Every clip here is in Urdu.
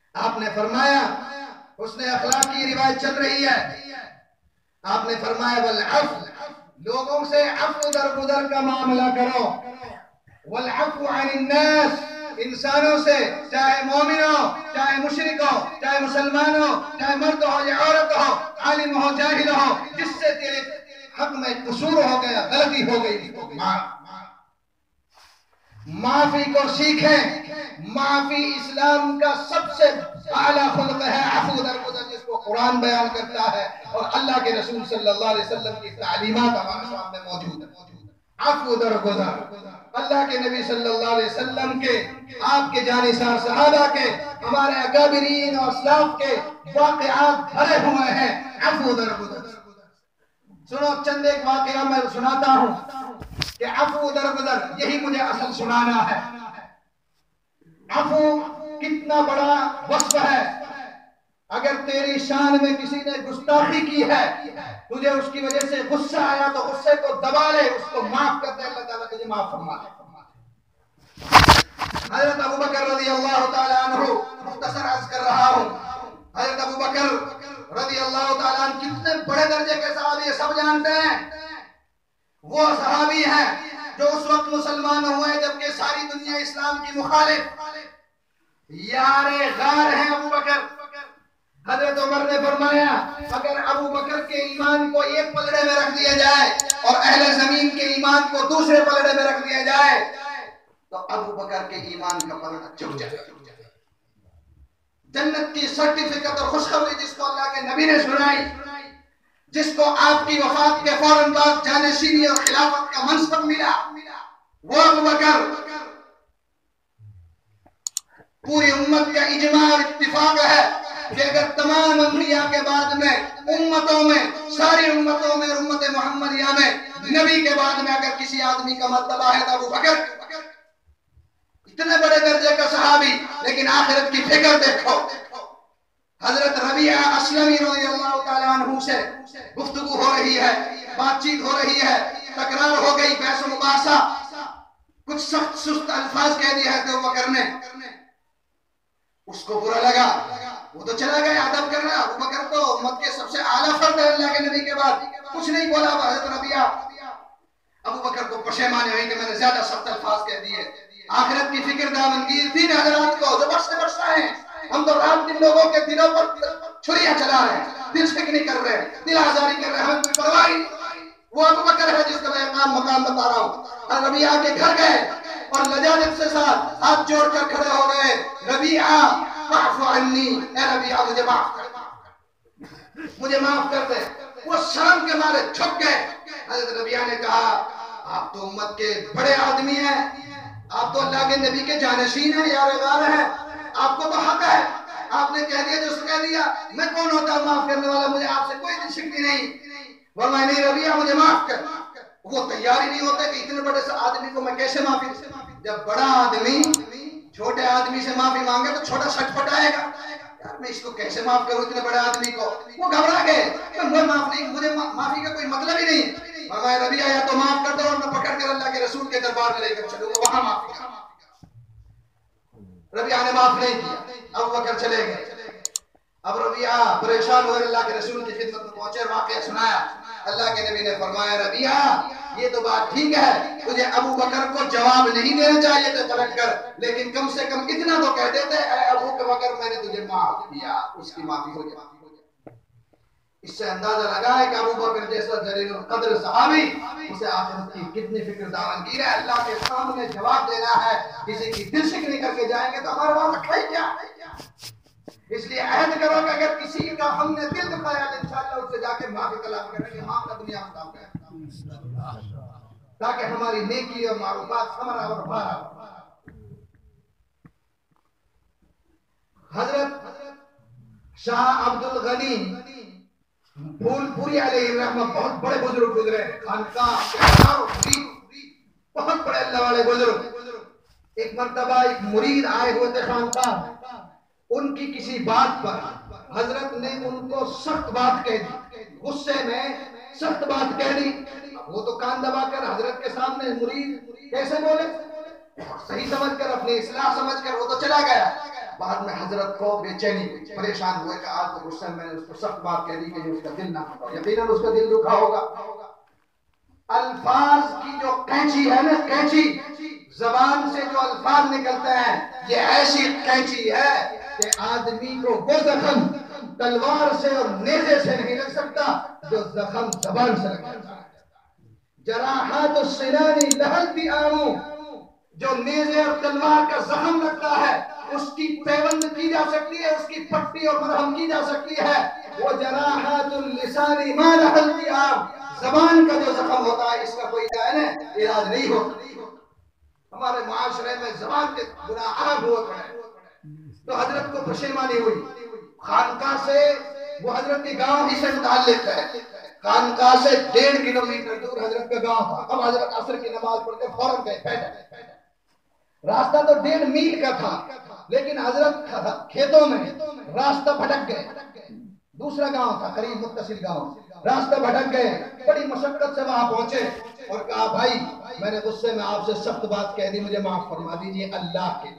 آپ نے فرمایا، حسن اخلاق کی روایت چل رہی ہے، آپ نے فرمایا والعفو، لوگوں سے عفو درگزر کا معاملہ کرو، والعفو عن الناس، انسانوں سے، چاہے مومن ہو، چاہے مشرک ہو، چاہے مسلمان ہو، چاہے مرد ہو یا عورت ہو، عالم ہو جاہل ہو، جس سے تیرے حق میں قصور ہو گیا، غلطی ہو گئی، معافی کو سیکھیں۔ معافی اسلام کا سب سے اعلیٰ خلق ہے، عفو درگزر، جس کو قرآن بیان کرتا ہے اور اللہ کے رسول صلی اللہ علیہ وسلم کی تعلیمات ہمارے سامنے موجود ہیں۔ عفو درگزر، اللہ کے نبی صلی اللہ علیہ وسلم کے، آپ کے جانثار صحابہ کے، ہمارے اکابرین اور اسلاف کے واقعات بھرے ہوئے ہیں عفو درگزر۔ سنو چند ایک واقعہ میں سناتا ہوں کہ عفو درگزر، یہی مجھے اصل سنانا ہے۔ عفو کتنا بڑا وصف ہے۔ اگر تیری شان میں کسی نے گستاخی کی ہے، تجھے اس کی وجہ سے غصہ آیا تو غصے کو دبا لے، اس کو معاف کر دے، اللہ تعالیٰ تجھے معاف فرما دے۔ حضرت ابو بکر رضی اللہ تعالیٰ عنہ، مختصر عرض کر رہا ہوں، حضرت ابو بکر رضی اللہ تعالیٰ عنہ کتنے بڑے درجے کے صحابی ہیں، سب جانتے ہیں۔ وہ صحابی ہیں جو اس وقت مسلمان ہوئے جبکہ ساری دنیا اسلام کی مخالف، یار غار ہیں ابو بکر۔ حضرت عمر نے فرمایا اگر ابو بکر کے ایمان کو ایک پلڑے میں رکھ دیا جائے اور اہل زمین کے ایمان کو دوسرے پلڑے میں رکھ دیا جائے تو ابو بکر کے ایمان کا پلڑا جھک جائے۔ جنت کی سرٹیفکیٹ اور خوشخبری جس کو اللہ کے نبی نے سنائی، جس کو آپ کی وفات کے فوراً بعد جانشینی اور خلافت کا منصب ملا، وہ ابو بکر۔ پوری امت کا اجماع اور اتفاق ہے کہ اگر تمام انبیاء کے بعد میں امتوں میں، ساری امتوں میں، امت محمدیہ میں، نبی کے بعد میں اگر کسی آدمی کا مرتبہ ہے تو ابو بکر۔ اتنے بڑے درجے کا صحابی، لیکن آخرت کی فکر دیکھو۔ حضرت ربیعہ اسلمی رضی اللہ تعالیٰ عنہ سے گفتگو ہو رہی ہے، بات چیت ہو رہی ہے، تکرار ہو گئی، بحث و مباحثہ، کچھ سخت سست الفاظ کہہ دیا ہے ابو بکر نے، اس کو برا لگا، وہ تو چلا گیا ادب کر رہا۔ ابو بکر تو امت کے سب سے اعلیٰ فرد ہے اللہ کے نبی کے بعد، کچھ نہیں بولا حضرت ربیعہ۔ ابو بکر کو پشیمانی ہوئی کہ میں نے زیادہ سخت الفاظ کہہ دیے۔ آخرت کی فکر دامنگیر تھی نا حضرات کو جو بخشتے بخشتا ہے۔ ہم تو رات دن لوگوں کے دلوں پر چھریاں چلا رہے ہیں، دل سک نہیں کر رہے، دل آزاری کر رہے ہیں، ہمیں کوئی پرواہ نہیں۔ وہ ابو بکر ہے جس کا میں مقام بتا رہا ہوں۔ ربیعہ کے گھر گئے اور لجاجت سے ساتھ ہاتھ جوڑ کر کھڑے ہو گئے، ربیعہ فاعف عنی، اے ربیعہ مجھے معاف کر، مجھے معاف کر دے۔ وہ شرم کے مارے جھک گئے۔ حضرت ربیعہ نے کہا آپ تو امت کے بڑے آدمی ہیں، آپ تو اللہ کے نبی کے جانشین ہیں، یار غار ہیں، آپ کو تو حق ہے، آپ نے کہہ دیا جو اس نے کہہ دیا، میں کون ہوتا ہوں معاف کرنے والا، مجھے آپ سے کوئی دل شکنی نہیں، ورنہ نہیں ربیعہ مجھے معاف کر۔ وہ تیار ہی نہیں ہوتے کہ اتنے بڑے سے آدمی کو میں کیسے معافی دوں۔ جب بڑا آدمی چھوٹے آدمی سے معافی مانگے تو چھوٹا سٹ پٹائے گا، یار میں اس کو کیسے معاف کروں اتنے بڑے آدمی کو۔ وہ گھبرا گئے کہ میں معاف نہیں، مجھے معافی کا کوئی مطلب ہی نہیں۔ فرمایا ربیعہ یا تو معاف کر دو اور میں پکڑ کر اللہ کے رسول کے دربار میں لے کر چلوں گا، وہاں معافی کا۔ ربیعہ نے معاف نہیں کیا، ابو بکر چلے گئے۔ اب ربیعہ پریشان ہوئے، اللہ کے رسول کی خدمت میں پہنچے، واقعہ سنایا۔ اللہ کے نبی نے فرمایا ربیعہ یہ تو بات ٹھیک ہے، تجھے ابو بکر کو جواب نہیں دینا چاہیے تھا پلٹ کر، لیکن کم سے کم اتنا تو کہہ دیتے اے ابو بکر میں نے تجھے معاف کیا، اس کی معافی ہو جائے۔ اس سے اندازہ لگا ہے کہ ابو بکر جیسا جلیل القدر صحابی، اسے آخرت کی کتنی فکر دامنگیر ہے، اللہ کے سامنے جواب دینا ہے، کسی کی دل شکنی کر کے جائیں گے تو ہمارا وہاں رکھا ہی کیا۔ اس لیے عہد کرو کہ اگر کسی کا ہم نے دل دکھایا تو انشاءاللہ اس سے جا کے معافی طلب کریں گے، معاملہ دنیا میں کام کریں، تاکہ ہماری نیکی اور معروفات ہمارا اور بھارا۔ حضرت شاہ عبد الغنی پھول پوری علیہ الرحمہ بہت بڑے بزرگ گزرے، خانقاہ بہت بڑے اللہ والے بزرگ۔ ایک مرتبہ ایک مرید آئے ہوئے تھے خانقاہ، ان کی کسی بات پر حضرت نے ان کو سخت بات کہہ دی، غصے میں سخت بات کہہ دی۔ وہ تو کان دبا کر حضرت کے سامنے مرید کیسے بولے، صحیح سمجھ کر اپنی اصلاح سمجھ کر وہ تو چلا گیا، بعد میں حضرت کو بے چینی پریشان ہوئے کہ آج تو غصے میں نے اس کو سخت بات کہہ دی کہ اس کا دل نہ دکھا، یقیناً اس کا دل دکھا ہوگا۔ الفاظ کی جو قینچی ہے نا، قینچی زبان سے جو الفاظ نکلتے ہیں، یہ ایسی قینچی ہے کہ آدمی کو وہ زخم تلوار سے اور نیزے سے نہیں لگ سکتا جو زخم زبان سے لگ سکتا ہے۔ جراحات السنان لہلتی آموں، جو نیزے اور تلوار کا زخم لگتا ہے اس کی پیوند کی جا سکتی ہے، اس کی پٹی اور مرہم کی جا سکتی ہے۔ وہ جراحات اللسان ما لہلتی آم، زبان کا جو زخم ہوتا ہے اس کا کوئی علاج نہیں ہوتا۔ ہمارے معاشرے میں زبان کے گناہ عام ہوا پڑے، تو حضرت کو پشیمانی ہوئی۔ خانقاہ سے، وہ حضرت کے گاؤں ہی سے متعلق ہے، خانقاہ سے 1.5 کلومیٹر دور حضرت کا گاؤں تھا۔ اب حضرت عصر کی نماز پڑھ کے فوراً گئے، بیٹھے۔ راستہ تو 1.5 میل کا تھا، لیکن حضرت کھیتوں میں راستہ بھٹک گئے۔ دوسرا گاؤں تھا قریب متصل گاؤں، راستہ بھٹک گئے، بڑی مشقت سے وہاں پہنچے اور کہا بھائی میں نے غصے میں آپ سے سخت بات کہہ دی، مجھے معاف فرما دیجئے اللہ کے۔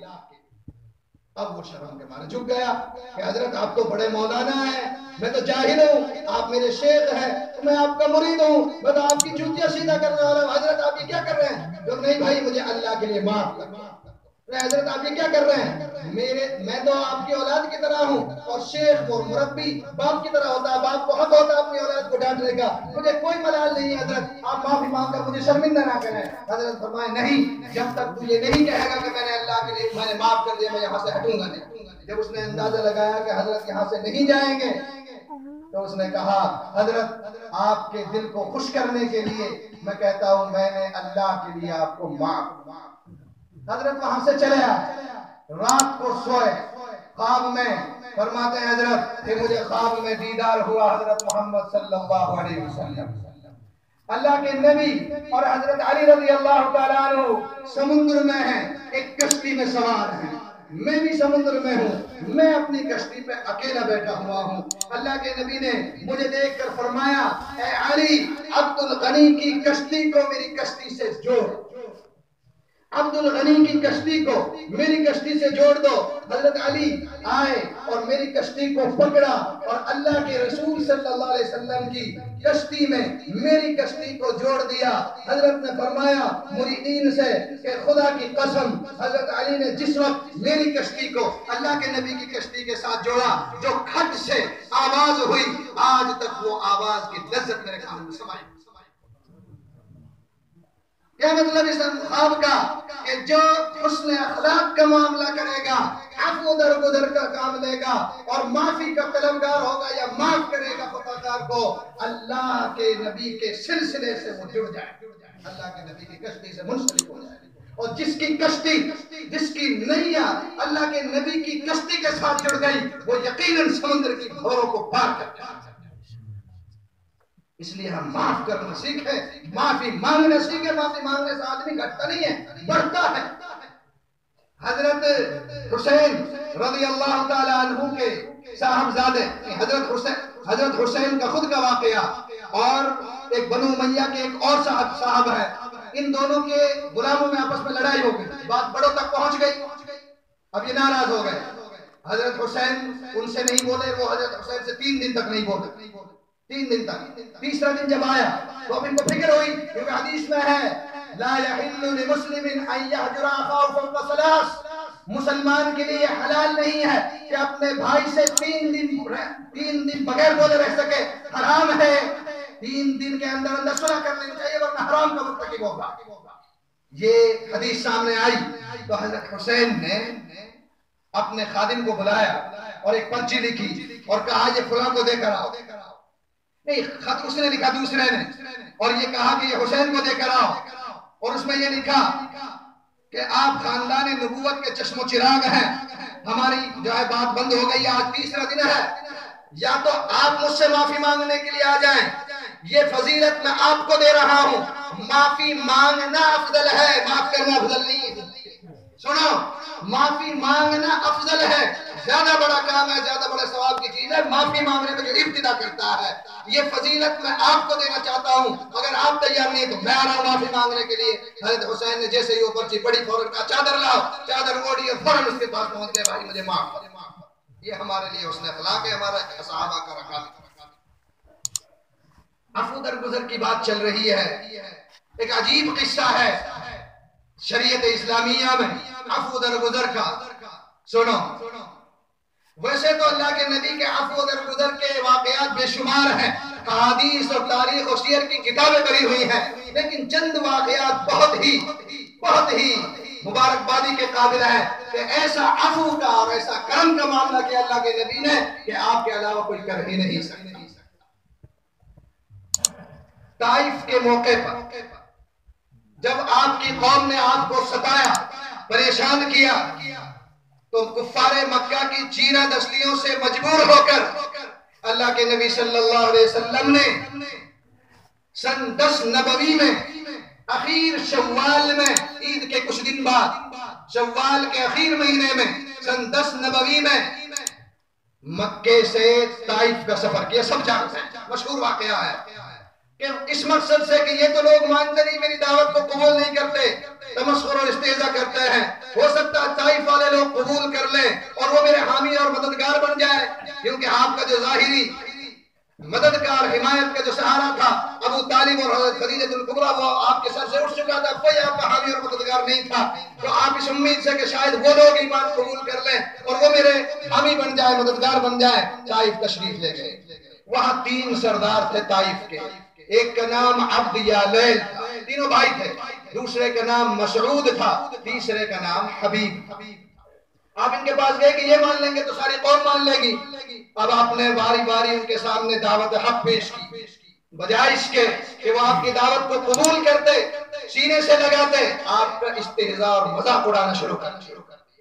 اب وہ شرم کے مارے جھک گیا کہ حضرت آپ تو بڑے مولانا ہیں، میں تو جاہل ہوں، آپ میرے شیخ ہیں، میں آپ کا مرید ہوں، میں تو آپ کی جوتیاں سیدھا کرنے والا ہوں، حضرت آپ یہ کیا کر رہے ہیں؟ جو نہیں بھائی مجھے اللہ کے لیے معاف کر۔ حضرت آپ یہ کیا کر رہے ہیں؟ میں تو آپ کی اولاد کی طرح ہوں، اور شیخ اور مربی باپ کی طرح ہوتا ہے، باپ کو حق ہوتا ہے اپنی اولاد کو ڈانٹنے کا، مجھے کوئی ملال نہیں ہے حضرت، آپ معافی مانگ کر مجھے شرمندہ نہ کریں۔ حضرت فرمائے نہیں، جب تک تو یہ نہیں کہے گا کہ میں نے اللہ کے لیے میں نے معاف کر دیا، میں یہاں سے ہٹوں گا نہیں۔ جب اس نے اندازہ لگایا کہ حضرت یہاں سے نہیں جائیں گے تو اس نے کہا حضرت آپ کے دل کو خوش کرنے کے لیے میں کہتا ہوں میں نے اللہ کے لیے آپ کو معاف۔ حضرت وہاں سے چلے آئے، رات کو سوئے، خواب میں فرماتے ہیں حضرت کہ مجھے خواب میں دیدار ہوا حضرت محمد صلی اللہ علیہ وسلم، اللہ کے نبی، اور حضرت علی رضی اللہ تعالیٰ عنہ سمندر میں ہیں، ایک کشتی میں سوار ہیں، میں بھی سمندر میں ہوں، میں اپنی کشتی پہ اکیلا بیٹھا ہوا ہوں۔ اللہ کے نبی نے مجھے دیکھ کر فرمایا اے علی، عبد الغنی کی کشتی کو میری کشتی سے جوڑ، عبد الغنی کی کشتی کو میری کشتی سے جوڑ دو۔ حضرت علی آئے اور میری کشتی کو پکڑا اور اللہ کے رسول صلی اللہ علیہ وسلم کی کشتی میں میری کشتی کو جوڑ دیا۔ حضرت نے فرمایا مریدین سے کہ خدا کی قسم، حضرت علی نے جس وقت میری کشتی کو اللہ کے نبی کی کشتی کے ساتھ جوڑا، جو کھٹ سے آواز ہوئی آج تک وہ آواز کی لذت میرے کان میں سمائی۔ کیا مطلب اس خواب کا؟ کہ جو حسن اخلاق کا معاملہ کرے گا، عفو درگزر کا کام لے گا اور معافی کا طلبگار ہوگا یا معاف کرے گا خطاکار کو، اللہ کے نبی کے سلسلے سے وہ جڑ جائے، اللہ کے نبی کی کشتی سے منسلک ہو جائے۔ اور جس کی کشتی، جس کی نیا اللہ کے نبی کی کشتی کے ساتھ جڑ گئی، وہ یقیناً سمندر کی بھوروں کو پار کر جائے۔ اس لیے ہم معاف کرنا سیکھیں، معافی مانگنا سیکھیں۔ معافی مانگنے سے آدمی گھٹتا نہیں ہے، بڑھتا ہے۔ حضرت حسین رضی اللہ تعالیٰ عنہ کے صاحبزادے حضرت حسین کا خود کا واقعہ، اور ایک بنو امیہ کے ایک اور صاحب ہے، ان دونوں کے غلاموں میں آپس میں لڑائی ہو گئی، بات بڑوں تک پہنچ گئی، اب یہ ناراض ہو گئے۔ حضرت حسین ان سے نہیں بولے، وہ حضرت حسین سے 3 دن تک نہیں بولے، 3 دن تک۔ تیسرا دن جب آیا تو اب ان کو فکر ہوئی، کیونکہ حدیث میں ہے لا يحل لمسلم ان يهجر اخاه فوق 3، مسلمان کے لیے حلال نہیں ہے کہ اپنے بھائی سے 3 دن بغیر بولے رہ سکے، حرام ہے۔ 3 دن کے اندر صلح کر لینی چاہیے ورنہ حرام کا مرتکب ہوگا۔ یہ حدیث سامنے آئی تو حضرت حسین نے اپنے خادم کو بلایا اور ایک پرچی لکھی اور کہا یہ فلاں کو دے کر آؤ۔ نہیں، خط اس نے لکھا دوسرے نے، اور یہ کہا کہ یہ حسین کو دے کر آؤ، اور اس میں یہ لکھا کہ آپ خاندان نبوت کے چشم و چراغ ہیں، ہماری جو ہے بات بند ہو گئی، آج تیسرا دن ہے، یا تو آپ مجھ سے معافی مانگنے کے لیے آ جائیں، یہ فضیلت میں آپ کو دے رہا ہوں، معافی مانگنا افضل ہے، معاف کرنا افضل نہیں ہے۔ سنو، معافی مانگنا افضل ہے، زیادہ بڑا کام ہے، زیادہ بڑا ثواب کی چیز ہے معافی مانگنے میں جو ابتدا کرتا ہے۔ یہ فضیلت میں آپ کو دینا چاہتا ہوں، اگر آپ تیار نہیں تو میں آ رہا ہوں معافی مانگنے کے لیے۔ حضرت حسین نے جیسے ہی وہ پرچی پڑھی فوراً کہا چادر لاؤ، چادر اوڑھی اور فوراً اس کے پاس پہنچ گئے، بھائی مجھے معاف کر۔ یہ ہمارے لیے حسن اخلاق ہے، ہمارا صحابہ کا رکھا۔ عفو درگزر کی بات چل رہی ہے، ایک عجیب قصہ ہے شریعت اسلامیہ میں عفو درگزر کا۔ سنو، ویسے تو اللہ کے نبی کے عفو درگزر کے واقعات بے شمار ہیں، احادیث اور تاریخ اور سیر کی کتابیں بھری ہوئی ہیں، لیکن چند واقعات بہت ہی مبارکبادی کے قابل ہے کہ ایسا عفو کا اور ایسا کرم کا معاملہ کیا اللہ کے نبی نے کہ آپ کے علاوہ کوئی کر ہی نہیں سکتا۔ طائف کے موقع پر جب آپ کی قوم نے آپ کو ستایا، پریشان کیا، تو کفار مکہ کی چیرہ دستیوں سے مجبور ہو کر اللہ کے نبی صلی اللہ علیہ وسلم نے سن 10 نبوی میں اخیر شوال میں، عید کے کچھ دن بعد شوال کے اخیر مہینے میں سن 10 نبوی میں مکے سے طائف کا سفر کیا۔ سب جانتے ہیں، مشہور واقعہ ہے کہ اس مقصد سے کہ یہ تو لوگ مانتے نہیں، میری دعوت کو قبول نہیں کرتے، تمسخر اور استہزاء کرتے ہیں، ہو سکتا ہے طائف والے لوگ قبول کر لیں اور وہ میرے حامی اور مددگار بن جائے، کیونکہ آپ کا جو ظاہری مددگار حمایت کا جو سہارا تھا ابو طالب اور حضرت خدیجہ الکبریٰ، وہ آپ کے سر سے اٹھ چکا تھا، کوئی آپ کا حامی اور مددگار نہیں تھا، تو آپ اس امید سے کہ شاید وہ لوگ ایمان قبول کر لیں اور وہ میرے حامی بن جائے، مددگار بن جائے، طائف تشریف لے گئے۔ وہاں 3 سردار تھے طائف کے، ایک کا نام عبد یالیل تھا، تینوں بھائی تھے، دوسرے کا نام مسعود تھا، تیسرے کا نام حبیب۔ آپ ان کے پاس گئے کہ یہ مان لیں گے تو ساری قوم مان لے گی۔ اب آپ نے باری باری ان کے سامنے دعوت حق پیش کی، بجائے اس کے کہ وہ آپ کی دعوت کو قبول کرتے، سینے سے لگاتے، آپ کا استہزاء اور مذاق اڑانا شروع کر دیا۔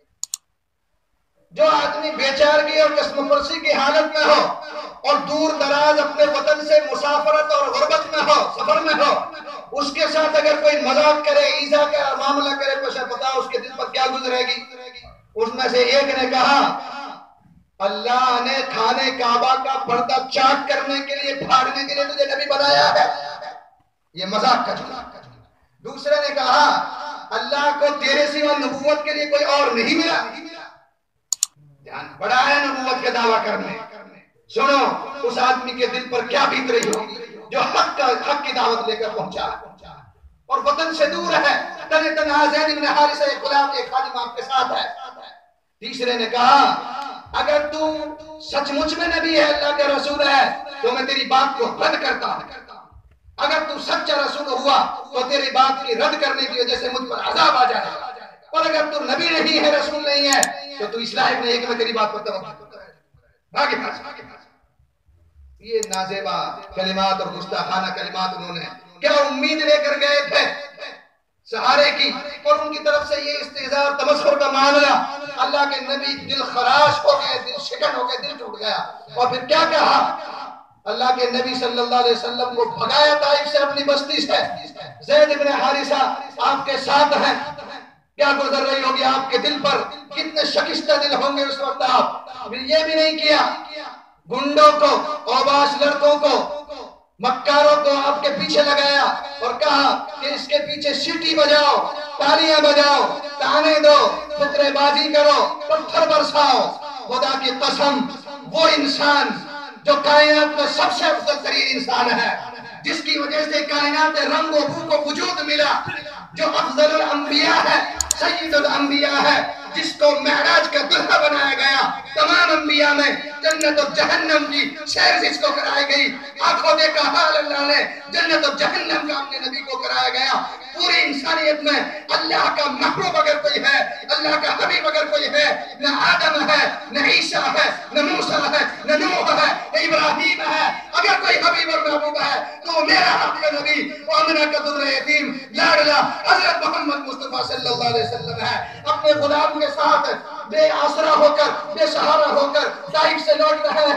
جو آدمی بیچارگی اور قسم پرسی کی حالت میں ہو اور دور دراز اپنے وطن سے مسافرت اور غربت میں ہو، سفر میں ہو، اس کے ساتھ اگر کوئی مذاق کرے، ایذا کا معاملہ کرے، تو پتا اس کے دل پر کیا گزرے گی۔ اس میں سے ایک نے کہا اللہ نے خانے کعبہ کا پردہ چاک کرنے کے لیے، پھاڑنے کے لیے تجھے نبی بنایا ہے، یہ مذاق کا جملہ۔ دوسرے نے کہا اللہ کو تیرے سوا نبوت کے لیے کوئی اور نہیں ملا، بڑا ہے نبوت کا دعویٰ کرنے۔ سنو اس آدمی کے دل پر کیا بیت رہی ہوگی جو حق کی دعوت لے کر پہنچا اور وطن سے دور ہے، تنہا زید بن حارثہ ایک غلام، ایک خادم آپ کے ساتھ ہے۔ تیسرے نے کہا اگر تو سچ مچ میں نبی ہے، اللہ کا رسول ہے، تو میں تیری بات کو رد کرتا ہوں، اگر تو سچا رسول ہوا تو تیری بات کی رد کرنے کی وجہ سے مجھ پر عذاب آ جائے گا، اور اگر تو نبی نہیں ہے، رسول نہیں ہے، تو تو اس لائق نہیں ہے کہ میں تیری بات پر توجہ کرتا۔ یہ نازیبا کلمات اور گستاخانہ کلمات انہوں نے کیا امید لے کر گئے تھے سہارے کی، اور ان کی طرف سے یہ استہزاء اور تمسخر کا معاملہ، اللہ کے نبی دل خراش ہو گئے، دل شکن ہو گئے، دل ٹوٹ گیا، اور پھر کیا کہا؟ اللہ کے نبی صلی اللہ علیہ وسلم کو بھگایا طائف سے، اپنی بستی سے۔ زید بن حارثہ آپ کے ساتھ ہیں، کیا گزر رہی ہوگی آپ کے دل پر، کتنے شکستہ دل ہوں گے اس وقت آپ۔ پھر یہ بھی نہیں کیا، گنڈوں کو، اوباش لڑکوں کو، مکاروں کو آپ کے پیچھے لگایا اور کہا کہ اس کے پیچھے سیٹی بجاؤ، تالیاں بجاؤ، تانے دو، فترے بازی کرو، پتھر برساؤ۔ خدا کی قسم وہ انسان جو کائنات میں سب سے افضل ترین انسان ہے، جس کی وجہ سے کائنات رنگ و بو کو وجود ملا، جو افضل الانبیاء ہے، سید الانبیاء ہے، جس کو معراج کا دلہا بنایا گیا، تمام انبیاء میں جنت و جہنم کی سیر جس کو کرائی گئی، آنکھوں دیکھا حال اللہ نے جنت و جہنم کا اپنے نبی کو کرایا گیا۔ پوری انسانیت میں اللہ کا محبوب اگر کوئی ہے، اللہ کا حبیب اگر کوئی ہے، نہ آدم ہے، نہ عیسیٰ ہے، نہ موسیٰ ہے، نہ نوح ہے، نہ ابراہیم ہے۔ اگر کوئی حبیب اور محبوب ہے تو وہ میرا حبیب نبی، وہ آمنہ کا در یتیم لاڈلا حضرت محمد مصطفیٰ صلی اللہ علیہ وسلم ہے۔ اپنے غلام کے ساتھ بے آسرا ہو کر، بے سہارا ہو کر طائف سے لوٹ رہے ہیں،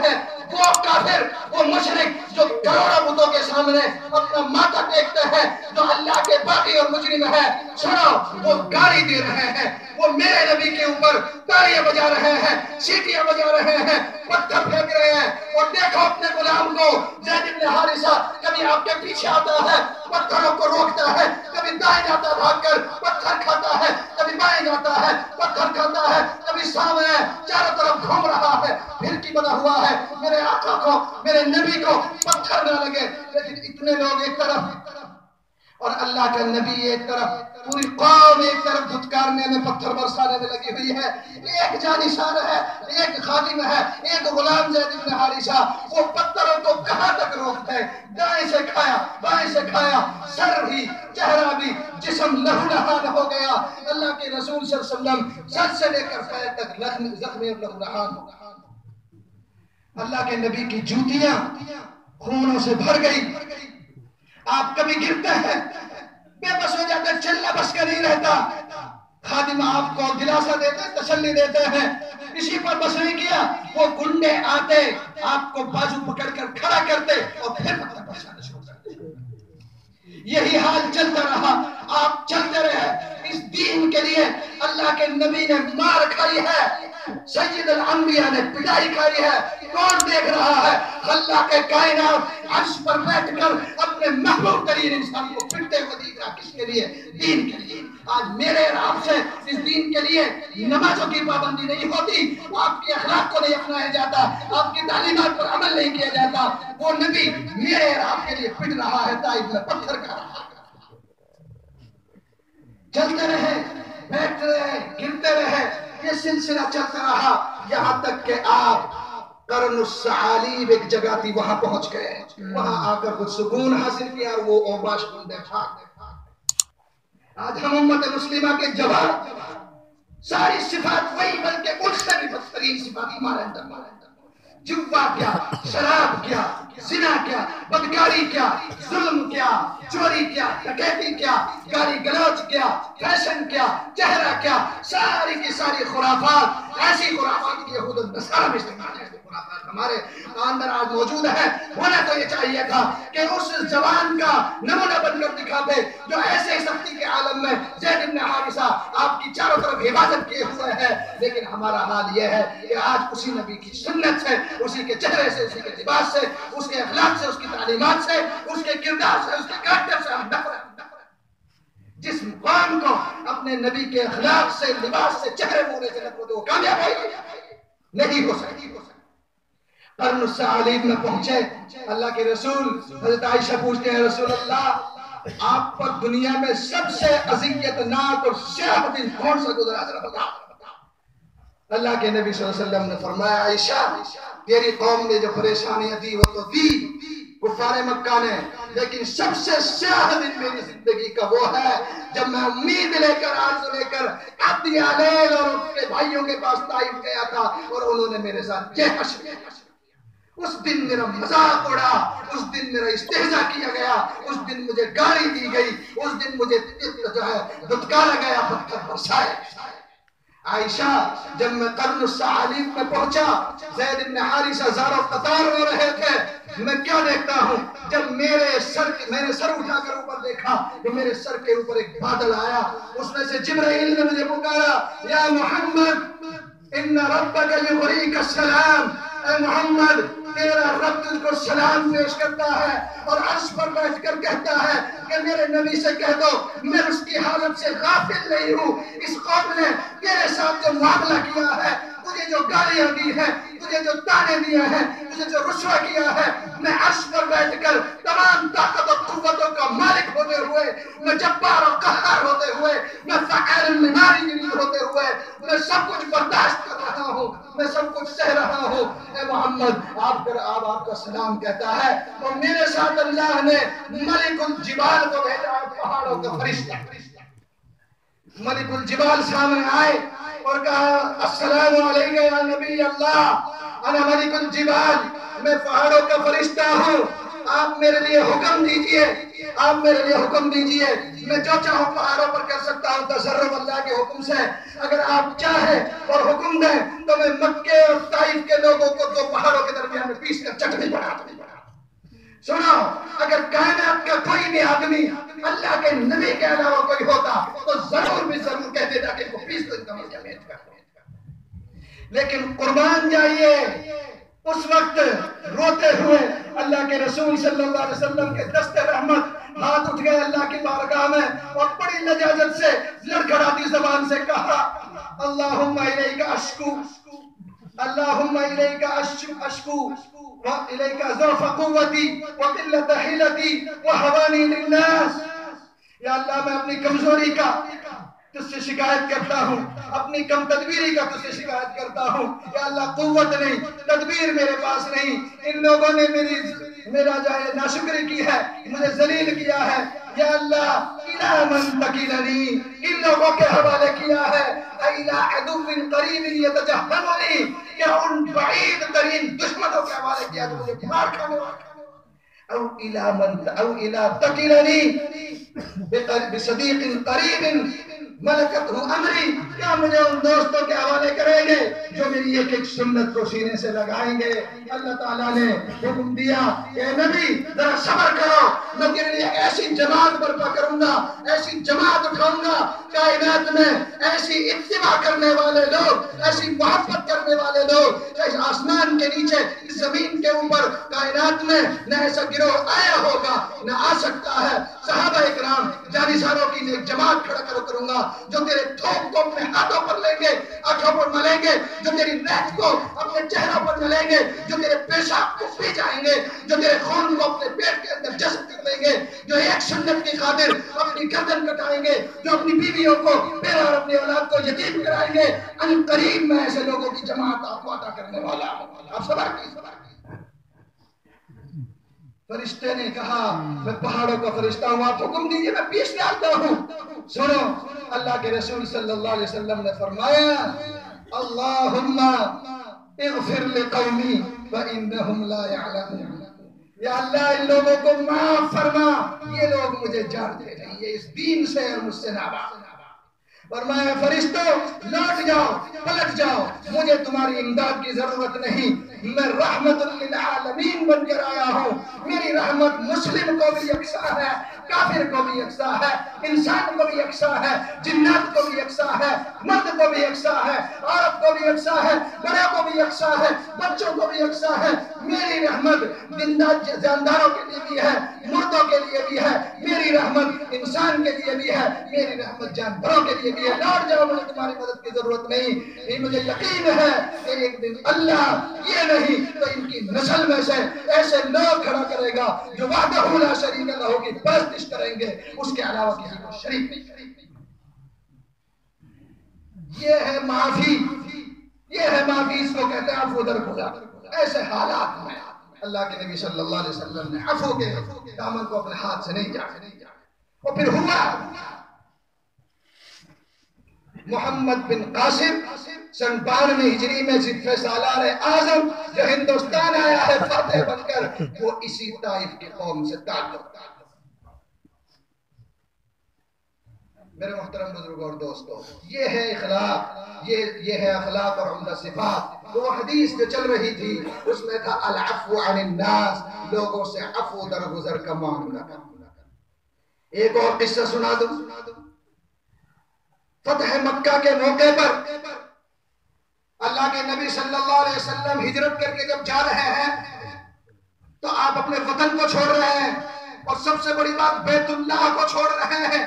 وہ کافر، وہ مشرک جو کروڑوں بتوں کے سامنے اپنا ماتھا ٹیکتے ہیں، جو اللہ کے باغی اور مجرم ہے، سنو وہ گالی دے رہے ہیں، وہ میرے نبی کے اوپر تالیاں بجا رہے ہیں، سیٹیاں بجا رہے ہیں، پتھر پھینک رہے ہیں۔ اور دیکھو اپنے غلام کو، زید بن حارثہ کبھی آپ کے پیچھے آتا ہے، پتھروں کو روکتا ہے، کبھی دائیں جاتا ہے بھاگ کر پتھر کھاتا ہے، کبھی بائیں جاتا ہے پتھر کھاتا ہے، کبھی سامنے چاروں طرف گھوم رہا ہے، پھر کی بنا ہوا ہے میرے آقا کو، میرے نبی کو پتھر نہ لگے۔ لیکن اتنے لوگ ایک طرف اور اللہ کا نبی ایک طرف، پوری قوم ایک طرف دھتکارنے میں، پتھر برسانے میں لگی ہوئی ہے۔ ایک جانشان ہے، ایک خادم ہے، ایک غلام زید بن حارثہ، وہ پتھروں کو کہاں تک روکتا ہے؟ دائیں سے کھایا، بائیں سے کھایا، سر بھی، چہرہ بھی، جسم لہو لہان ہو گیا۔ اللہ کے رسول صلی اللہ علیہ وسلم سر سے لے کر پیر تک زخمی اور لہو لہان ہو گیا۔ اللہ کے نبی کی جوتیاں خونوں سے بھر گئی۔ آپ کبھی گرتے ہیں، بے بس ہو جاتے ہیں، چلنا بس کا نہیں رہتا، خادم آپ کو دلاسا دیتے ہیں، تسلی دیتے ہیں، اسی پر بس نہیں کیا، وہ گنڈے آتے آپ کو بازو پکڑ کر کھڑا کرتے اور پھر پتھر برسانا شروع کرتے۔ یہی حال چلتا رہا، آپ چلتے رہے اس دین کے لیے۔ اللہ کے نبی نے مار کھائی ہے، سید الانبیاء نے پٹائی کھائی ہے، کون دیکھ رہا ہے؟ اللہ کے کائنات عرش پر بیٹھ کر اپنے محبوب ترین انسان کو پٹتے ہوئے دیکھ رہا۔ کس کے لیے؟ دین کے لیے۔ آج میرے اور آپ سے اس دین کے لیے نمازوں کی پابندی نہیں ہوتی، آپ کے اخلاق کو نہیں اپنایا جاتا، آپ کی تعلیمات پر عمل نہیں کیا جاتا۔ وہ نبی میرے اور آپ کے لیے پٹ رہا ہے، طائف میں پتھر کھا رہا ہے۔ چلتے رہے، بیٹھتے رہے، گرتے رہے، یہ سلسلہ چلتا رہا یہاں تک کہ آپ قرن الثعالب ایک جگہ تھی، وہاں پہنچ گئے، وہاں آ کر کچھ سکون حاصل کیا اور وہ اوباش بندے بھاگ۔ آج ہم امت مسلمہ کے جواب ساری صفات وہی، بلکہ اس سے بھی بدترین صفات ہمارے اندر۔ جوا کیا، شراب کیا، زنا کیا، بدکاری کیا، ظلم کیا، چوری کیا، ڈکیتی کیا، گالی گلوچ کیا، فیشن کیا، چہرہ کیا، ساری کی ساری خرافات، ایسی خرافات کی یہود و نصارہ میں استعمال ہے۔ خرافات ہمارے اندر آج موجود ہے۔ ہونا تو یہ چاہیے تھا کہ اس زبان کا نمونہ بن کر دکھاتے جو ایسے سختی کے عالم میں زید بن حارثہ آپ کی چاروں طرف حفاظت کیے ہوئے ہے۔ لیکن ہمارا حال یہ ہے کہ آج اسی نبی کی سنت سے، اسی کے چہرے سے، اسی کے لباس سے، اس کے اخلاق سے، اس کی تعلیمات سے، اس کے کردار سے، اس کے کریکٹر سے ہم نفرت۔ جس قوم کو اپنے نبی کے اخلاق سے، لباس سے، چہرے مورے سے نفرت، وہ کامیاب ہوئی نہیں ہو سکتی۔ قرن الثعالب میں پہنچے، اللہ کے رسول حضرت عائشہ پوچھتے ہیں، رسول اللہ آپ پر دنیا میں سب سے اذیت ناک اور سیاہ دن کون سا گزرا، ذرا بتا۔ اللہ کے نبی صلی اللہ علیہ وسلم نے فرمایا، عائشہ تیری قوم نے جو پریشانیاں دی وہ تو دی کفار مکہ نے، لیکن سب سے سیاہ دن میری زندگی کا وہ ہے جب میں امید لے کر، آرزو لے کر عبد علیل اور اس کے بھائیوں کے پاس طائف گیا تھا اور انہوں نے میرے ساتھ یہ حشر کیا۔ اس دن میرا مذاق اڑا، اس دن میرا استہزاء کیا گیا، اس دن مجھے گالی دی گئی، اس دن مجھے جو ہے دھتکارا گیا، پتھر برسائے۔ عائشہ جب میں قرن الثعالب میں پہنچا، زید بن حارثہ زار و قطار ہو رہے تھے، میں کیا دیکھتا ہوں؟ جب میں نے سر اٹھا کر اوپر دیکھا تو میرے سر کے اوپر ایک بادل آیا، اس میں سے جبرائیل نے مجھے پکارا، یا محمد ان ربک یقریک السلام، اے محمد تیرا رب تجھ کو سلام پیش کرتا ہے اور عرش پر بیٹھ کر کہتا ہے کہ میرے نبی سے کہہ دو میں اس کی حالت سے غافل نہیں ہوں۔ اس قوم نے میرے ساتھ جو معاملہ کیا ہے، مجھے جو گالیاں دی ہیں، مجھے جو تانے دیے ہیں، مجھے جو رسوا کیا ہے، میں عرش پر بیٹھ کر تمام طاقت و قوتوں کا مالک ہوتے ہوئے، میں جبار و قہار ہوتے ہوئے، میں فعال لما یرید ہوتے ہوئے، میں سب کچھ برداشت کر رہا ہوں، میں سب کچھ سہ رہا ہوں۔ اے محمد آپ کا سلام کہتا ہے، اور میرے ساتھ اللہ نے ملک الجبال کو بھیجا ہے، پہاڑوں کا فرشتہ۔ ملک الجبال سامنے آئے اور کہا، السلام علیکم یا نبی اللہ، انا ملک الجبال، میں پہاڑوں کا فرشتہ ہوں، آپ میرے لیے حکم دیجئے آپ میرے لیے حکم دیجئے، میں جو چاہوں پہاڑوں پر کر سکتا ہوں، تصرف اللہ کے حکم سے۔ اگر آپ چاہیں اور حکم دیں تو میں مکے اور طائف کے لوگوں کو دو پہاڑوں کے درمیان میں پیس کر چٹنی بنا دوں۔ سنو، اگر کائنات کا کوئی بھی آدمی اللہ کے نبی کے علاوہ کوئی ہوتا تو ضرور بھی ضرور کہہ دیتا کہ کو پیس تو انکم جمعیت کر۔ لیکن قربان جائیے، اس وقت روتے ہوئے اللہ کے رسول صلی اللہ علیہ وسلم کے دست رحمت ہاتھ اٹھ گئے اللہ کی بارگاہ میں اور بڑی لجاجت سے لڑکھڑاتی زبان سے کہا، اللہم الیک اشکو، اللہم الیک اشکو وَإِلَيْكَ ضَعْفَ قُوَّتِي وَقِلَّةَ حِيلَتِي وَحَوَانِي لِلنَّاسِ۔ یا اللہ، میں اپنی کمزوری کا تجھ سے شکایت کرتا ہوں، اپنی کم تدبیری کا تجھ سے شکایت کرتا ہوں۔ یا اللہ، قوت نہیں، تدبیر میرے پاس نہیں، ان لوگوں نے میرا جائے ناشکری کی ہے، مجھے ذلیل کیا ہے۔ یا اللہ، اِلَىٰ مَنْ تَكِلَنِي، ان لوگوں کے حوالے کیا ہے، اِلَىٰ عَدُوٍ قَرِيبٍ يَتَجَهَّمُنِي، یا ان بعید ترین دشمنوں کے حوالے کیا جو مجھے مار کھانے والا، او اِلَىٰ تَكِلَنِي بِصَدِيقٍ قَرِيبٍ ملکتہ امری، کیا مجھے ان دوستوں کے حوالے کریں گے جو میری ایک ایک سنت کو سینے سے لگائیں گے۔ اللہ تعالیٰ نے حکم دیا، اے نبی ذرا صبر کرو، میں تیرے لیے ایسی جماعت برپا کروں گا، ایسی جماعت اٹھاؤں گا کائنات میں، ایسی اتباع کرنے والے لوگ، ایسی محبت کرنے والے لوگ، اس آسمان کے نیچے، اس زمین کے اوپر، کائنات میں نہ ایسا گروہ آیا ہوگا نہ آ سکتا ہے۔ صحابہ اکرام جانشاروں کی ایک جماعت کھڑا کروں گا جو تیرے تھوک کو اپنے ہاتھوں پر لیں گے، آنکھوں پر ملیں گے، جو تیری ریت کو اپنے چہروں پر ملیں گے، جو تیرے پیشاب کو پی جائیں گے، جو تیرے خون کو اپنے پیٹ کے اندر جذب کر لیں گے، جو ایک سنت کی خاطر اپنی گردن کٹائیں گے، جو اپنی بیویوں کو بیوہ اور اپنی اولاد کو یتیم کرائیں گے۔ ان قریب میں ایسے لوگوں کی جماعت آپ کو عطا کرنے والا ہوں۔ آپ صبر کی۔ فرشتے نے کہا، میں پہاڑوں کا فرشتہ ہوں، آپ حکم دیجئے، میں پیش ڈالتا ہوں۔ سنو، اللہ کے رسول صلی اللہ علیہ وسلم نے فرمایا، اللہم اغفر لقومی فإنہم لا يعلمون۔ یا اللہ، ان لوگوں کو معاف فرما، یہ لوگ مجھے جانتے نہیں، یہ اس دین سے اور مجھ سے نابا۔ فرمایا، فرشتوں لوٹ جاؤ، پلٹ جاؤ، مجھے تمہاری امداد کی ضرورت نہیں، میں رحمت للعالمین بن کر آیا ہوں۔ میری رحمت مسلم کو بھی یکساں ہے، کافر کو بھی یکساں ہے، انسان کو بھی یکساں ہے، جنات کو بھی یکساں ہے، مرد کو بھی یکساں ہے، عورت کو بھی یکساں ہے، بڑے کو بھی یکساں ہے، بچوں کو بھی یکساں ہے۔ میری رحمت جانداروں کے لیے بھی ہے، مردوں کے لیے بھی ہے، میری رحمت انسان کے لیے بھی ہے، میری رحمت جانوروں کے لیے بھی ہے۔ لوٹ جاؤ، مجھے تمہاری مدد کی ضرورت نہیں۔ یہ مجھے یقین ہے کہ ایک دن اللہ یہ نہیں تو ان کی نسل میں سے ایسے لوگ کھڑا کرے گا جو وحدہ لا شریک لہ کی پرستش کریں گے، اس کے علاوہ کسی کو شریک نہیں کریں گے۔ یہ ہے معافی، یہ ہے معافی، اس کو کہتے ہیں عفو درگزر۔ ایسے حالات میں اللہ کے نبی صلی اللہ علیہ وسلم نے عفو کے دامن کو اپنے ہاتھ سے نہیں جانے۔ اور پھر ہوا محمد بن قاسم سن 92 ہجری میں جتنے سالار اعظم جو ہندوستان آیا ہے فاتح بن کر، وہ اسی طائف کی قوم سے تعلق۔ میرے محترم بزرگوں اور دوستوں، یہ ہے اخلاق، یہ ہے اخلاق اور عمدہ صفات۔ وہ حدیث جو چل رہی تھی اس میں تھا العفو عن الناس، لوگوں سے عفو درگزر کا معاملہ کرنا۔ ایک اور قصہ سنا دوں۔ فتح مکہ کے موقع پر اللہ کے نبی صلی اللہ علیہ وسلم ہجرت کر کے جب جا رہے ہیں تو آپ اپنے وطن کو چھوڑ رہے ہیں، اور سب سے بڑی بات بیت اللہ کو چھوڑ رہے ہیں،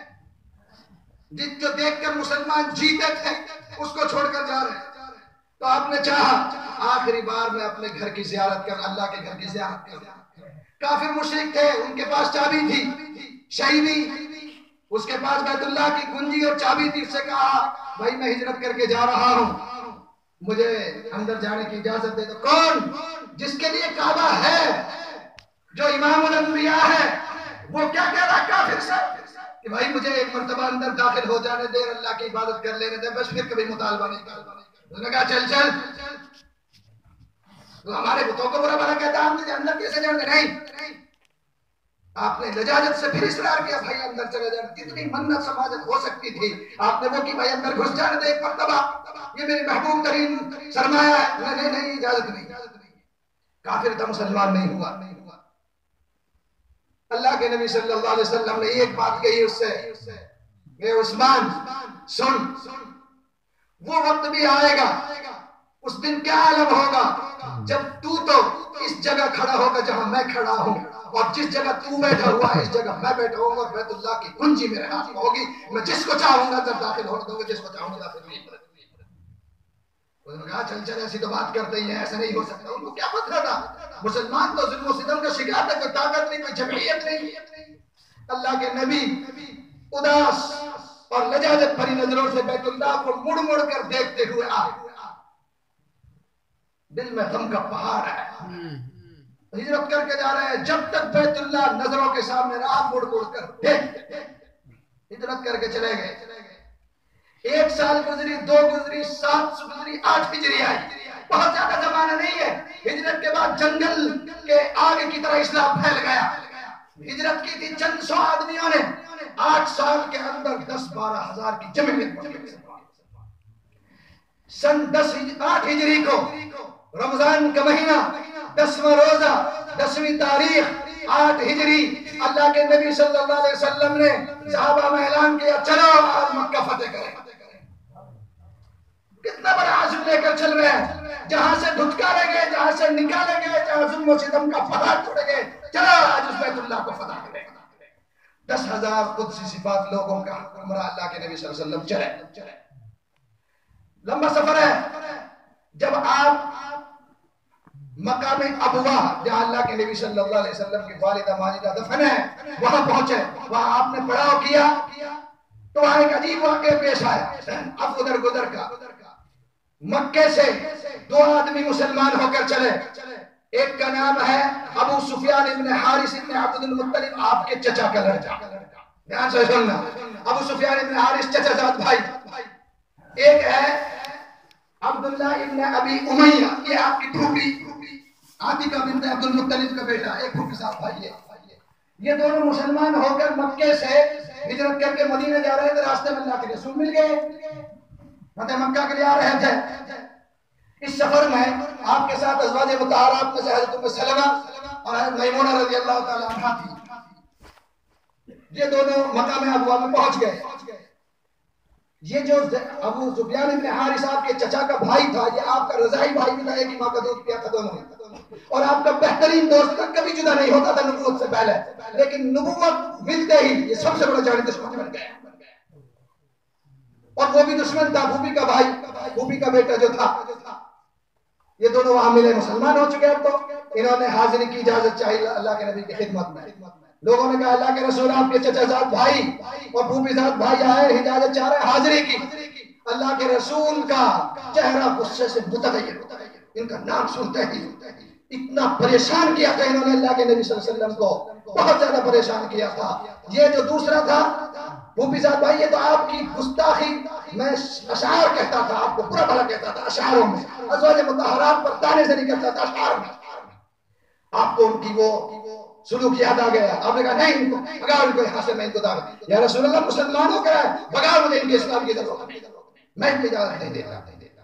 جو دیکھ کر مسلمان جیتے تھے اس کو چھوڑ کر جا رہے ہیں۔ تو آپ نے چاہا آخری بار میں اپنے گھر کی زیارت کر، اللہ کے گھر کی زیارت کر۔ کافر مشرک تھے، ان کے پاس چابی تھی، شہیدی، اس کے پاس بیت اللہ کی کنجی اور چابی تھی۔ اس سے کہا، بھائی میں ہجرت کر کے جا رہا ہوں، مجھے اندر جانے کی اجازت دے دو۔ کون؟ جس کے لیے کعبہ ہے، جو امام الانبیاء ہے، وہ کیا کہہ رہا کافر سے کہ بھائی مجھے ایک مرتبہ اندر داخل ہو جانے دے، اللہ کی عبادت کر لینے دے، بس پھر کبھی مطالبہ نہیں کرنا۔ اس نے کہا چل چل، تو ہمارے بتوں کو برا بھلا کہتا ہے، ہم تجھے اندر کیسے جانے؟ نہیں، آپ نے لجاجت سے پھر اصرار کیا بھائی اندر چلے جانا، کتنی منت سماجت ہو سکتی تھی، آپ نے وہ کی بھائی اندر گھس جانے دے ایک مرتبہ، یہ میری محبوب ترین سرمایہ ہے، نہیں اجازت نہیں، کافر تھا مسلمان نہیں ہوا۔ اللہ کے نبی صلی اللہ علیہ وسلم نے ایک بات کہی اس سے کہ عثمان سن، وہ وقت بھی آئے گا، اس دن کیا عالم ہوگا جب تو اس جگہ کھڑا ہوگا جہاں میں کھڑا ہوں، اور جس جگہ تو بیٹھا ہوا ہے اس جگہ میں بیٹھا ہوں، اور بیت اللہ کی کنجی میرے ہاتھ میں ہوگی، میں جس کو چاہوں گا جب داخل ہونے دوں گا، جس کو چاہوں گا داخل نہیں ہونے دوں گا۔ انہوں نے کہا چل ایسی تو بات کرتے ہی ہیں، ایسا نہیں ہو سکتا۔ ان کو کیا پتہ تھا مسلمان تو ظلم و ستم کا شکار ہے، کوئی طاقت نہیں، کوئی جمعیت نہیں۔ اللہ کے نبی اداس اور لجاجت بھری نظروں سے بیت اللہ کو مڑ مڑ کر دیکھتے ہوئے آئے، دل میں غم کا پہاڑ ہے، ہجرت کر کے جا رہے ہیں، جب تک بیت اللہ نظروں کے سامنے رہا مڑ مڑ کر دیکھتے، ہجرت کر کے چلے گئے۔ 1 سال گزری، 2 گزری، 7 گزری، 8 ہجری آئی، بہت زیادہ زمانہ نہیں ہے۔ ہجرت کے بعد جنگل کے آگ کی طرح اسلام پھیل گیا۔ ہجرت کی تھی چند سو آدمیوں نے، 8 سال کے اندر 10-12 ہزار کی جمعیت بن گئی۔ سن 8 ہجری کو رمضان کا مہینہ، 10واں روزہ، 10ویں تاریخ 8 ہجری، اللہ کے نبی صلی اللہ علیہ وسلم نے صحابہ میں اعلان کیا چلو آج مکہ فتح کریں۔ کتنا بڑا عزم لے کر چل رہے ہیں، جہاں سے دھتکارے گئے، جہاں سے نکالے گئے، جہاں ظلم و ستم کا پہاڑ توڑے گئے، چلو آج اس بیت اللہ کو فتح کریں۔ 10,000 قدسی صفات لوگوں کا ہمراہ اللہ کے نبی صلی اللہ علیہ وسلم چلے۔ لمبا سفر ہے۔ جب آپ مقام ابوا جہاں اللہ کے نبی صلی اللہ علیہ وسلم کی والدہ ماجدہ دفن ہے وہاں پہنچے، وہاں آپ نے پڑاؤ کیا تو وہاں ایک عجیب واقعہ پیش آیا، اب ادھر گدر کا۔ مکے سے 2 آدمی مسلمان ہو کر چلے، ایک کا نام ہے ابو سفیان ابن حارث ابن عبد المطلب، آپ کے چچا کا لڑکا، دھیان سے سننا، ابو سفیان ابن حارث چچا زاد بھائی۔ ایک ہے عبداللہ ابن ابی امیہ، یہ آپ کی پھوپھی عاتقہ بنت عبد المطلب کا بیٹا، ایک پھوپھی صاحب بھائی ہے۔ یہ دونوں مسلمان ہو کر مکے سے ہجرت کر کے مدینہ جا رہے تھے، راستے میں اللہ کے رسول مل گئے، فتح مکہ کے لیے آ رہے تھے۔ اس سفر میں آپ کے ساتھ ازواج مطہرات میں سے حضرت ام سلمہ اور حضرت میمونہ رضی اللہ تعالی عنہا تھی۔ یہ دونوں مقام ابوا میں پہنچ گئے۔ یہ جو ابو سفیان ابن حارث آپ کے چچا کا بھائی تھا، یہ آپ کا رضاعی بھائی بھی تھا، ایک ہی ماں کا دودھ پیا تھا دونوں نے، اور آپ کا بہترین دوست تھا، کبھی جدا نہیں ہوتا تھا نبوت سے پہلے، لیکن نبوت ملتے ہی یہ سب سے بڑا جانی دشمن بن گیا، اور وہ بھی دشمن تھا پھوپھی کا بھائی، پھوپھی کا بیٹا جو تھا۔ یہ دونوں وہاں ملے، مسلمان ہو چکے، اب تو انہوں نے حاضری کی اجازت چاہی اللہ کے نبی کی خدمت میں۔ لوگوں نے کہا اللہ کے رسول آپ کے چچا زاد بھائی اور پھوپھی زاد بھائی آئے، اجازت چاہ رہے حاضری کی۔ اللہ کے رسول کا چہرہ غصے سے متغیر، ان کا نام سنتے ہی اتنا پریشان کیا تھا انہوں نے اللہ کے نبی صلی اللہ علیہ وسلم کو، بہت زیادہ پریشان کیا تھا۔ یہ جو دوسرا تھا پھوپھی زاد بھائی، یہ تو آپ کی گستاخی میں اشعار کہتا تھا، آپ کو برا بھلا کہتا تھا اشعاروں میں، ازواج مطہرات پر تانے سے نہیں کرتا تھا اشعار میں۔ آپ کو ان کی وہ سلوک یاد آ گیا، آپ نے کہا نہیں ان کو بھگاؤ، ان کو یہاں سے، میں ان کو دعوت، یا رسول اللہ مسلمان ہو گیا ہے، بھگاؤ مجھے، ان کے اسلام کی ضرورت نہیں، میں ان کی اجازت نہیں دیتا۔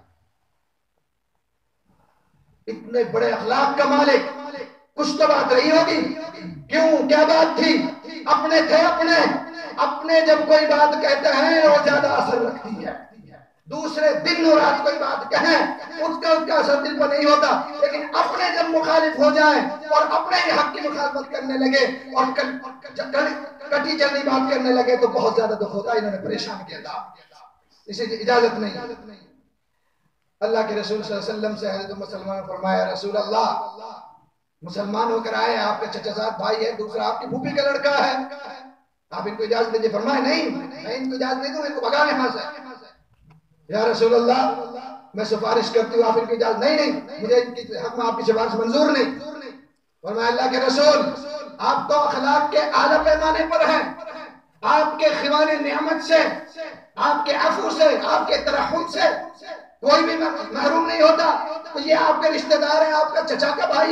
اتنے بڑے اخلاق کا مالک، کچھ تو بات رہی ہوگی، کیوں کیا بات تھی؟ اپنے تھے، اپنے جب کوئی بات کہتے ہیں وہ زیادہ اثر رکھتی ہے، دوسرے دن اور رات کوئی بات کہیں اس کا اثر دل پر نہیں ہوتا، لیکن اپنے جب مخالف ہو جائیں اور اپنے ہی حق کی مخالفت کرنے لگے اور کٹی جلدی بات کرنے لگے تو بہت زیادہ دکھ ہوتا ہے۔ انہوں نے پریشان کیا تھا، اسے اجازت نہیں۔ اللہ کے رسول صلی اللہ علیہ وسلم سے حضرت ام سلمہ نے فرمایا رسول اللہ مسلمان ہو کر آئے، آپ کے چچا زاد بھائی ہے، دوسرا آپ کی پھوپھی کا لڑکا ہے، آپ ان کو اجازت دیجیے۔ فرمایا نہیں، میں ان کو اجازت نہیں دوں، ان کو بھگا یہاں سے۔ یا رسول اللہ میں سفارش کرتی ہوں، آپ ان کی اجازت نہیں، مجھے ان کی حق میں آپ کی سفارش منظور نہیں۔ فرمایا اللہ کے رسول آپ تو اخلاق کے اعلیٰ پیمانے پر ہیں، آپ کے خوان نعمت سے، آپ کے عفو سے، آپ کے ترحم سے کوئی بھی محروم نہیں ہوتا، تو یہ آپ کے رشتہ دار ہیں، آپ کا چچا کا بھائی ہے،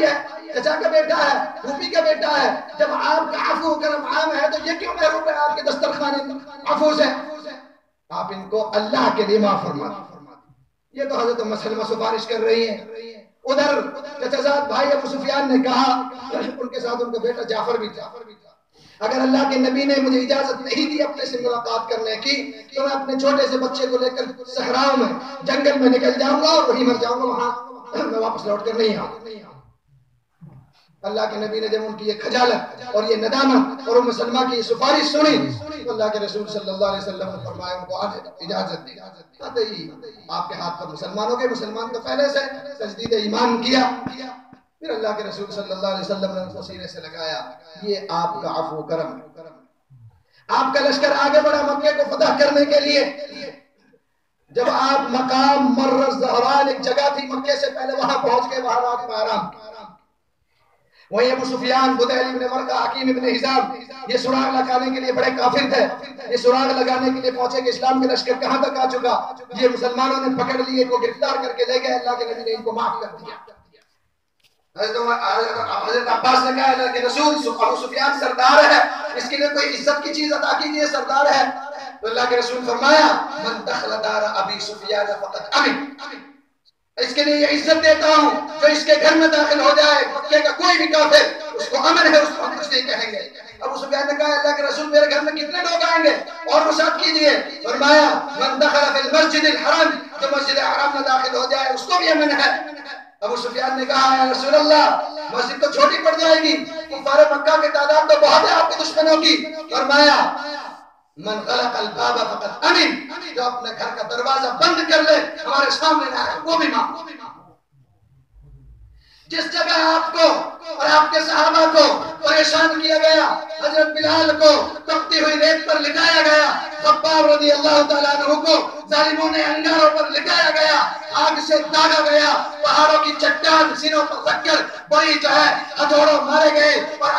چچا کا بیٹا ہے، پھوپھی کا بیٹا ہے، جب آپ کا عفو کرم عام ہے تو یہ کیوں محروم ہے آپ کے دسترخوان عفو سے؟ آپ ان کو اللہ کے لیے معاف فرما دیں۔ یہ تو حضرت مسلمہ سفارش کر رہی ہیں۔ ادھر چچا زاد بھائی ابو سفیان نے کہا، ان کے ساتھ ان کا بیٹا جعفر بھی تھا، اگر اللہ کے نبی نے مجھے اجازت نہیں دی اپنے سے ملاقات کرنے کی تو میں اپنے چھوٹے سے بچے کو لے کر صحراؤں میں جنگل میں نکل جاؤں گا اور وہیں مر جاؤں گا، وہاں میں واپس لوٹ کر نہیں آؤں۔ اللہ کے نبی نے جب ان کی یہ خجالت اور یہ ندامت اور ام سلمہ کی یہ سفارش سنی تو اللہ کے رسول صلی اللہ علیہ وسلم نے فرمایا ان کو اجازت دی۔ آپ کے ہاتھ پر مسلمان ہو گئے، مسلمان تو پہلے سے تجدید ایمان کیا۔ پھر اللہ کے رسول صلی اللہ علیہ وسلم نے ان کو سینے سے لگایا، یہ آپ کا عفو کرم۔ آپ کا لشکر آگے بڑھا مکے کو فتح کرنے کے لیے۔ جب آپ مقام مر الزہران ایک جگہ تھی مکے سے پہلے وہاں پہنچ گئے، وہاں رات میں آرام کیا۔ وہیں ابو سفیان، بدیل ابن ورقہ، حکیم ابن حزام یہ سراغ لگانے کے لیے بڑے کافر تھے، یہ سراغ لگانے کے لیے پہنچے کہ اسلام کے لشکر کہاں تک آ چکا۔ یہ مسلمانوں نے پکڑ لیے، کو گرفتار کر کے لے گئے، اللہ کے نبی نے ان کو معاف کر دیا۔ حضرت عباس نے کہا اللہ کے رسول ابو سفیان سردار ہے، اس کے لیے کوئی عزت کی چیز عطا کیجیے، سردار ہے۔ تو اللہ کے رسول فرمایا من دخل دار ابی سفیان فقط امن، اس کے لیے یہ عزت دیتا ہوں جو اس کے گھر میں داخل ہو جائے، مکے کا کوئی بھی کافر اس کو امن ہے، اس کو ہم کچھ نہیں کہیں گے۔ ابو سفیان نے کہا اللہ کے رسول میرے گھر میں کتنے لوگ آئیں گے اور وسعت کیجیے۔ فرمایا من دخل فی المسجد الحرام، جو مسجد حرام میں داخل ہو جائے اس کو بھی امن ہے۔ ابو سفیان نے کہا یا رسول اللہ مسجد تو چھوٹی پڑ جائے گی، کفار مکہ کی تعداد تو بہت ہے آپ کے دشمنوں کی۔ فرمایا من غلق الباب فقط امن، جو اپنے گھر کا دروازہ بند کر لے ہمارے سامنے نہ ہے وہ بھی ماں۔ جس جگہ آپ کو اور آپ کے صحابہ کو پریشان کیا گیا، حضرت بلال کو تپتی ہوئی ریت پر لٹایا گیا، خباب رضی اللہ تعالیٰ عنہ کو ظالموں نے انگاروں پر لٹایا گیا، آگ سے داغا گیا، پہاڑوں کی چٹان سینوں پر رکھ کر بڑی جو ہے ہتھوڑوں مارے گئے اور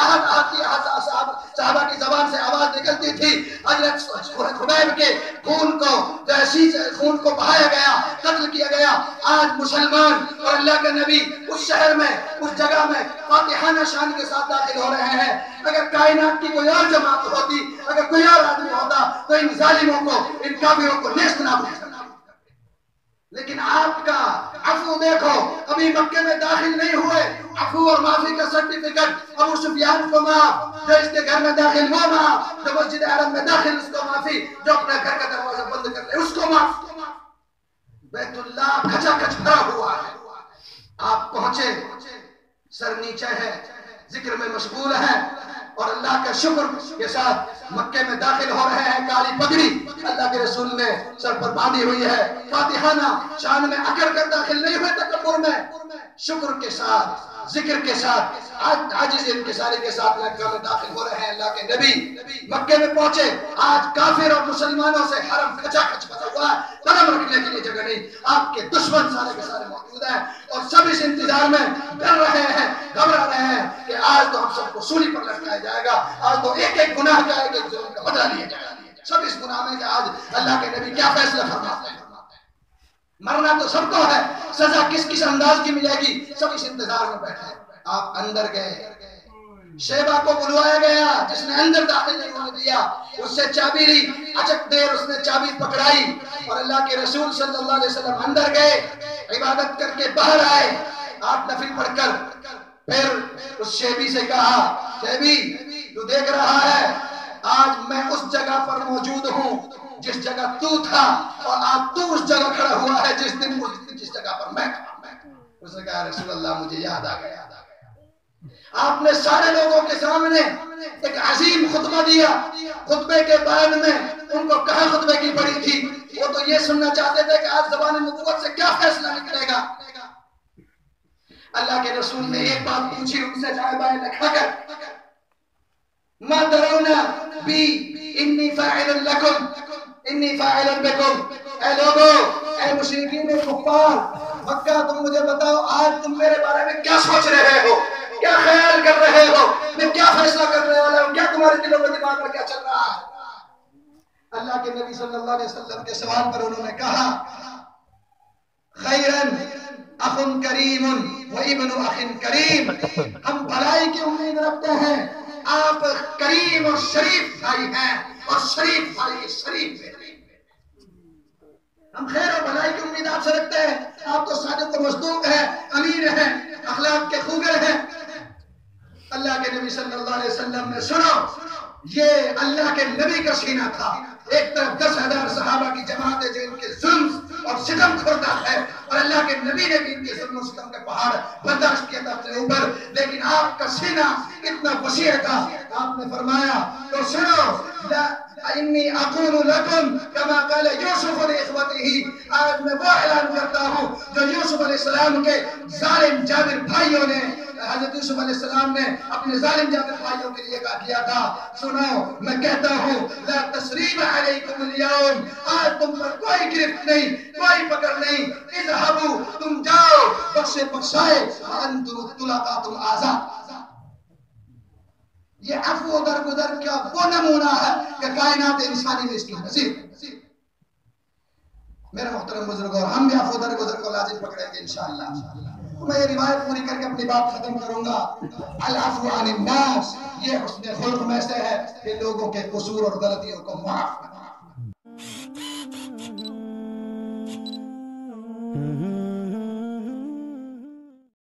صحابہ کی زبان سے آواز نکلتی تھی حضرت خبیب کے خون کو خون کو بہایا گیا، قتل کیا گیا۔ آج مسلمان اور اللہ کے نبی اس شہر میں اس جگہ میں فاتحانہ شان کے ساتھ داخل ہو رہے ہیں۔ اگر کائنات کی کوئی اور جماعت ہوتی، اگر کوئی اور آدمی ہوتا تو ان ظالموں کو ان کافروں کو نیست نابود کرنا۔ لیکن آپ کا عفو دیکھو، ابھی مکے میں داخل نہیں ہوئے، عفو اور معافی کا سرٹیفکیٹ ابو سفیان کو معاف، جو اس کے گھر میں داخل وہ معاف، جو مسجد حرام میں داخل اس کو معافی، جو اپنا گھر کا دروازہ بند کر لے اس کو معاف۔ بیت اللہ کھچا کھچ بھرا ہوا ہے۔ آپ پہنچے، سر نیچے ہے، ذکر میں مشغول ہیں اور اللہ کا شکر کے ساتھ مکے میں داخل ہو رہے ہیں۔ کالی پگڑی اللہ کے رسول نے سر پر باندھی ہوئی ہے، فاتحانہ شان میں اکڑ کر داخل نہیں ہوئے تکبر میں، شکر کے ساتھ ذکر کے ساتھ عاجز انکساری کے ساتھ مکہ میں داخل ہو رہے ہیں۔ اللہ کے نبی مکے میں پہنچے، آج کافر اور مسلمانوں سے حرم کھچا کھچ بھرا ہوا ہے، قدم رکھنے کے لیے جگہ نہیں۔ آپ کے دشمن سارے کے سارے موجود ہیں اور سب اس انتظار میں ڈر رہے ہیں، گھبرا رہے ہیں کہ آج تو ہم سب کو سولی پر لٹکایا جائے گا، آج تو ایک ایک گناہ کا ایک ایک جرم کا بدلہ لیا جائے گا۔ سب اس گناہ میں کہ آج اللہ کے نبی کیا فیصلہ فرماتے ہیں۔ مرنا تو سب کو ہے، سزا کس کس انداز کی ملے گی، سب اس انتظار میں بیٹھے ہیں۔ آپ اندر گئے، شیبہ کو بلوایا گیا جس نے اندر داخل نہیں ہونے دیا، اس سے چابی لی، اچک دیر اس نے چابی پکڑائی اور اللہ کے رسول صلی اللہ علیہ وسلم اندر گئے، عبادت کر کے باہر آئے، 8 نفل پڑھ کر۔ پھر اس شیبی سے کہا شیبی تو دیکھ رہا ہے آج میں اس جگہ پر موجود ہوں جس جگہ تو تھا اور آج تو اس جگہ کھڑا ہوا ہے جس دن جس جگہ پر میں تھا۔ اس نے کہا رسول اللہ مجھے یاد آ گیا۔ آپ نے سارے لوگوں کے سامنے ایک عظیم خطبہ دیا، خطبے کے بعد میں ان کو کہا خطبے کی پڑی تھی، وہ تو یہ سننا چاہتے تھے کہ آج زبان نبوت سے کیا فیصلہ نکلے گا۔ اللہ کے رسول نے ایک بات پوچھی ان سے دائیں بائیں لکھا کر، ما ترون بی انی فاعل لکم انی فاعل بکم، اے لوگوں، اے مشرکین کفار مکہ تم مجھے بتاؤ آج تم میرے بارے میں کیا سوچ رہے ہو، کیا خیال کر رہے ہو، میں کیا فیصلہ کرنے والا ہوں، کیا تمہارے دلوں میں دماغ میں کیا چل رہا ہے۔ اللہ کے نبی صلی اللہ علیہ وسلم کے سوال پر انہوں نے کہا خیرن اخن کریم و ابن اخن کریم، ہم بھلائی کی امید رکھتے ہیں، آپ کریم اور شریف بھائی ہیں اور شریف بھائی شریف ہیں، ہم خیر اور بھلائی کی امید آپ سے رکھتے ہیں، آپ تو صادق و مصدوق ہیں، امین ہیں، اخلاق کے خوگر ہیں۔ اللہ کے نبی صلی اللہ علیہ وسلم نے سنو، یہ اللہ کے نبی کا سینہ تھا، ایک طرف 10,000 صحابہ کی جماعت ہے جو ان کے ظلم اور ستم کھورتا ہے، اور اللہ کے نبی نے بھی ان کے ظلم و ستم کے پہاڑ برداشت کیا تھا اپنے اوپر، لیکن آپ کا سینہ اتنا وسیع تھا، آپ نے فرمایا تو سنو، انی اقول لکم کما قال یوسف لاخوته، آج میں وہ اعلان کرتا ہوں جو یوسف علیہ السلام کے ظالم جابر بھائیوں نے، حضرت یوسف علیہ السلام نے اپنے ظالم جابر بھائیوں کے لیے کیا تھا۔ سنو، میں کہتا ہوں لا تثریب علیکم اليوم، آج تم پر کوئی گرفت نہیں، کوئی پکڑ نہیں، اذهبوا، تم جاؤ، بخشے بخشائے، وانتم طلقاء، تم آزاد۔ یہ عفو و درگزر کا وہ نمونہ ہے کہ کائنات انسانی میں اس کی نصیب۔ میرے محترم بزرگ، اور ہم بھی عفو و درگزر کو لازم پکڑیں گے انشاءاللہ۔ میں یہ روایت پوری کر کے اپنی بات ختم کروں گا۔ العفو عن الناس، یہ حسن خلق میں سے ہے کہ لوگوں کے قصور اور غلطیوں کو معاف کرنا۔